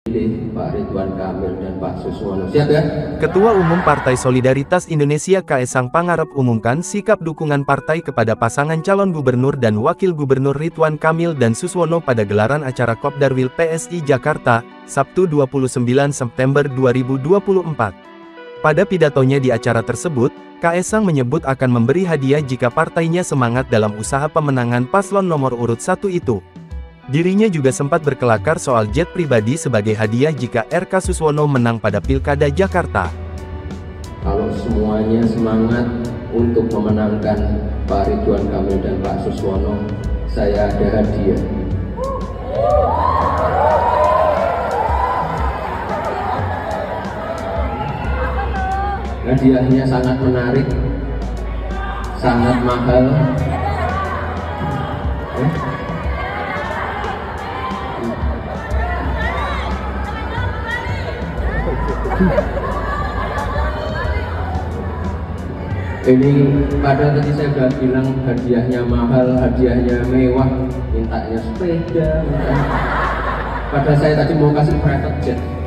Pak Ridwan Kamil dan Pak Suswono. Siap ya? Ketua Umum Partai Solidaritas Indonesia Kaesang Pangarep umumkan sikap dukungan partai kepada pasangan calon gubernur dan wakil gubernur Ridwan Kamil dan Suswono pada gelaran acara Kopdarwil PSI Jakarta, Sabtu 29 September 2024. Pada pidatonya di acara tersebut, Kaesang menyebut akan memberi hadiah jika partainya semangat dalam usaha pemenangan paslon nomor urut 1 itu. Dirinya juga sempat berkelakar soal jet pribadi sebagai hadiah jika RK Suswono menang pada Pilkada Jakarta. Kalau semuanya semangat untuk memenangkan Pak Ridwan Kamil dan Pak Suswono, saya ada hadiah. Hadiahnya sangat menarik, sangat mahal. Ini padahal tadi saya udah bilang hadiahnya mahal, hadiahnya mewah, mintanya sepeda. Padahal saya tadi mau kasih private jet.